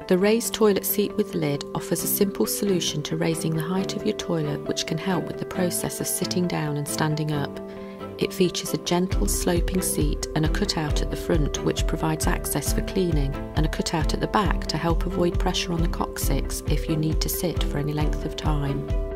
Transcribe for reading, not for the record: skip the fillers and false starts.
The raised toilet seat with lid offers a simple solution to raising the height of your toilet, which can help with the process of sitting down and standing up. It features a gentle sloping seat and a cutout at the front which provides access for cleaning, and a cutout at the back to help avoid pressure on the coccyx if you need to sit for any length of time.